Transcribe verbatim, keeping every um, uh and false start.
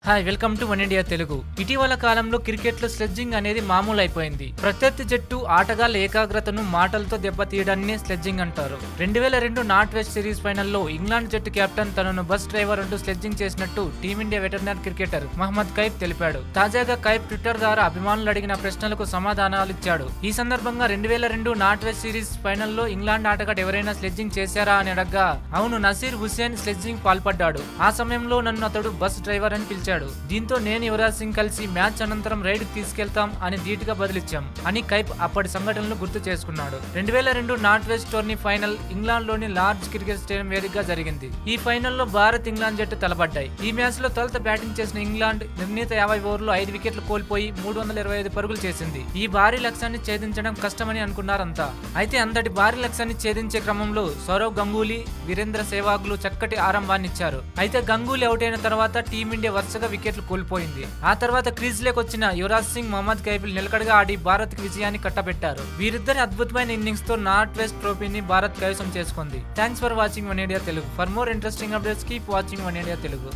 Hi welcome to one India Telugu. ఇటీవల కాలంలో cricket లో స్లెడ్జింగ్ అనేది మామూలు అయిపోయింది. ప్రత్యర్థి జట్టు ఆటగాళ్ల ఏకాగ్రతను మాటలతో దెబ్బతీయడాన్ని స్లెడ్జింగ్ అంటారు. రెండు వేల రెండు నార్త్ వెస్ట్ సిరీస్ ఫైనల్లో ఇంగ్లాండ్ జట్టు కెప్టెన్ తనను బస్ డ్రైవర్ అంటూ స్లెడ్జింగ్ చేసినట్టు team India veterinary cricketer Mohammad Kaif తెలిపాడు. తాజాగా కైఫ్ ట్విట్టర్ ద్వారా అభిమానులు అడిగిన ప్రశ్నలకు సమాధానాలిచ్చాడు. ఈ సందర్భంగా రెండు వేల రెండు నార్త్ వెస్ట్ సిరీస్ ఫైనల్లో ఇంగ్లాండ్ ఆటగాడు ఎవరైనా స్లెడ్జింగ్ చేశారా అని అడగ్గా అవును, నసీర్ హుస్సేన్ స్లెడ్జింగ్ పాల్పడ్డాడు. ఆ సమయంలో నన్ను అతడు బస్ డ్రైవర్ అని పిలిచాడు. దీంతో నేను యువరాజ్ సింగ్ కలిసి మ్యాచ్ అనంతరం రైడ్ తీసుకెళ్తాం అని ధీటుగా బదిలిచ్చాం అని కైఫ్ అప్పటి సంఘటనలు గుర్తు చేసుకున్నాడు. రెండు వేల రెండు north west tourney final England లోని లార్జ్ క్రికెట్ స్టేడియం వేదికగా జరిగింది. ఈ ఫైనల్లో భారత్ ఇంగ్లాండ్ జట్టు తలపడ్డాయి. ఈ మ్యాచ్ లో తొలుత బ్యాటింగ్ చేసిన ఇంగ్లాండ్ నిర్ణీత యాభై ఓవర్లో ఐదు వికెట్లు కోల్పోయి మూడు వందల ఇరవై ఐదు పరుగులు చేసింది. ఈ భారీ లక్ష్యాన్ని ఛేదించడం కష్టమని అనుకున్నారంతా. అయితే అంతటి భారీ లక్ష్యాన్ని ఛేదించే క్రమంలో సౌరవ్ గంగూలీ, వీరేంద్ర సెహ్వాగ్లు చక్కటి ఆరంభాన్నిచ్చారు. అయితే గంగూలీ అవుట్ అయిన తర్వాత టీమిండియా వరుసగా వికెట్లు కోల్పోయింది. ఆ తర్వాత క్రీజ్ లోకి వచ్చిన యువరాజ్ సింగ్, మహమ్మద్ కైఫ్ నిలకడగా ఆడి భారత్ కి విజయాన్ని కట్టబెట్టారు. వీరిద్దరి అద్భుతమైన ఇన్నింగ్స్ తో నార్త్ వెస్ట్ ట్రోఫీని భారత్ కైవసం చేసుకుంది. Thanks for watching one India Telugu. For more interesting updates keep watching one India Telugu.